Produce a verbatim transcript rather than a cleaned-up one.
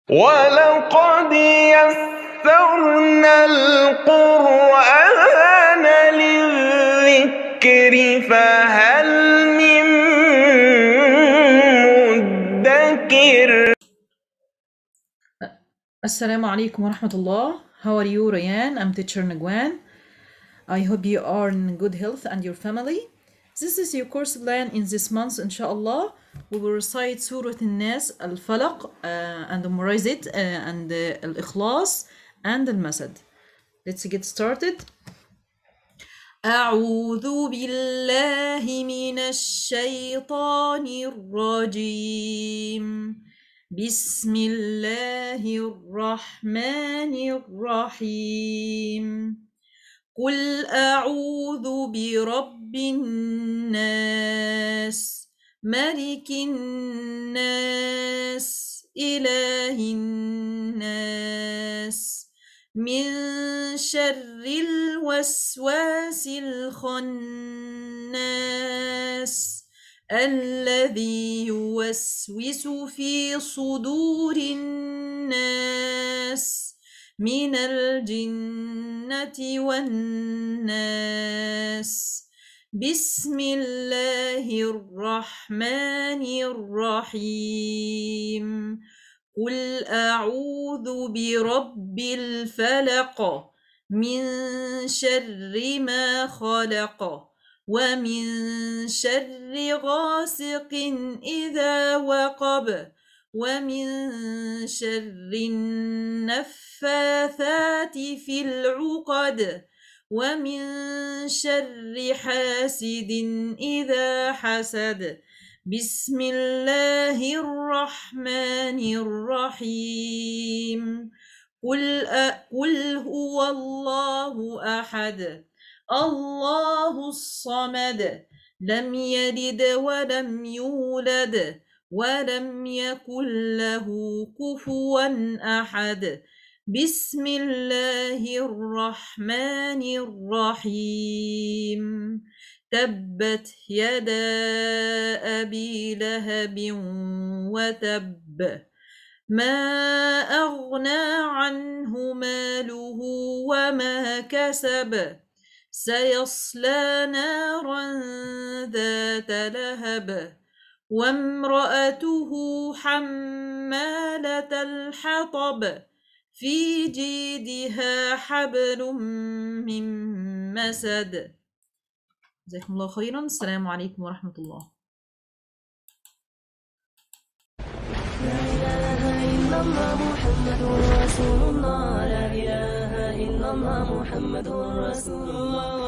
ولقد يسرنا القرآن للذكر فهل من مدكر. Assalamu alaikum wa rahmatullah. How are you, Ryan? I'm teacher Nagwan. I hope you are in good health and your family. This is your course plan in this month, inshallah. We will recite Surah Al-Nas, Al-Falaq, uh, and memorize it, uh, and uh, Al-Ikhlas, and Al-Masad. Let's get started. أعوذ بالله من الشيطان الرجيم. بسم الله الرحمن الرحيم. قل أعوذ برب الناس ملك الناس إله الناس من شر الوسواس الخناس الذي يوسوس في صدور الناس من الجنة والناس. بسم الله الرحمن الرحيم. قل أعوذ برب الفلق من شر ما خلق ومن شر غاسق إذا وقب ومن شر النفاثات في العقد ومن شر حاسد إذا حسد. بسم الله الرحمن الرحيم. قل, قل هو الله أحد الله الصمد لم يلد ولم يولد ولم يكن له كفوا أحد. بسم الله الرحمن الرحيم. تبت يدا أبي لهب وتب ما أغنى عنه ماله وما كسب سيصلى نارا ذات لهب وامرأته حمالة الحطب في جيدها حبل من مسد. جزاكم الله خيرا. السلام عليكم ورحمة الله. لا إله إلا الله محمد رسول الله. لا إله إلا الله محمد رسول الله.